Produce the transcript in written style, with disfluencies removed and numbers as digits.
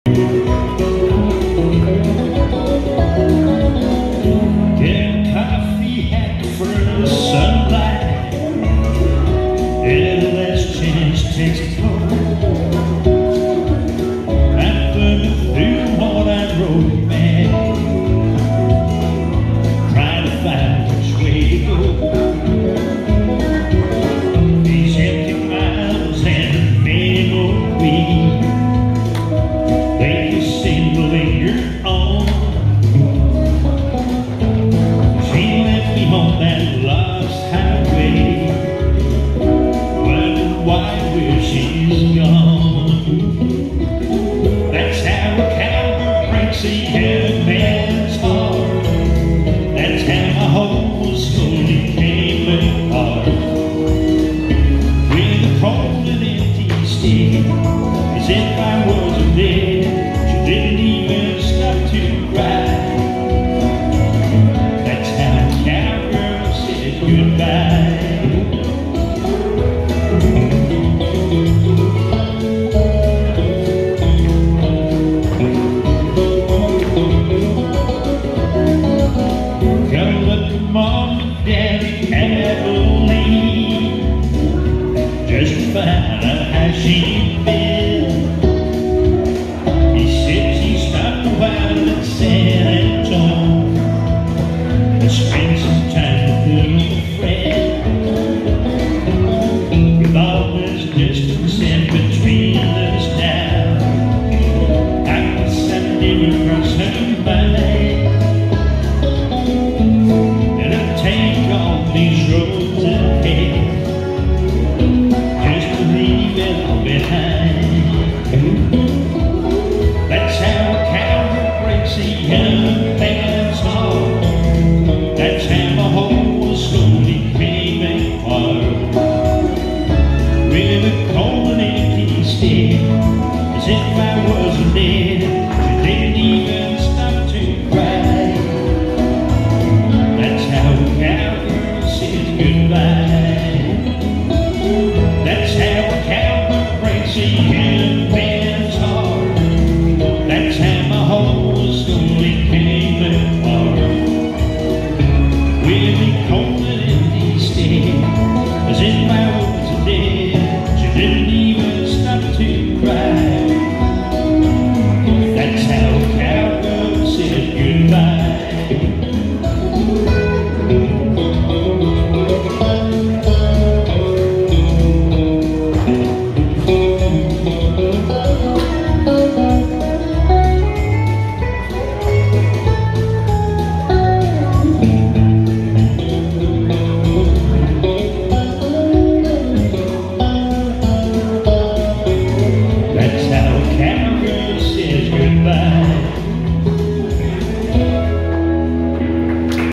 Get a coffee hat for the sunlight, and the last chance takes a toll. I'm burning through all that road, man, trying to find which way to go. These empty miles and memories, they just seem to linger on. She left me on that lost highway, wondering why where she's gone. That's how a cowgirl breaks a young man's heart. That's how my home slowly came apart. With a cold and empty stick, as if I wasn't there, she didn't even stop to cry. That's how a cowgirl said goodbye. Mom and Daddy had to leave just to find out how she'd been. He said she stopped a while in San Antonio to spend some time with a friend. With all this distance in between us now, I guess I never crossed her mind. Take all these roads ahead just to leave it all behind. That's how a cowgirl breaks a young man's heart. That's how my whole slowly came apart. With a cold and empty stick, as if I wasn't dead, she didn't even stop to cry. That's how a cowgirl says goodbye. That's how a cowgirl breaks a young man's heart. That's how my whole slowly came apart. With a cold and empty stick, as if I wasn't dead, she didn't even stop to cry. That's how a cowgirl says goodbye. That's how a cowgirl says goodbye.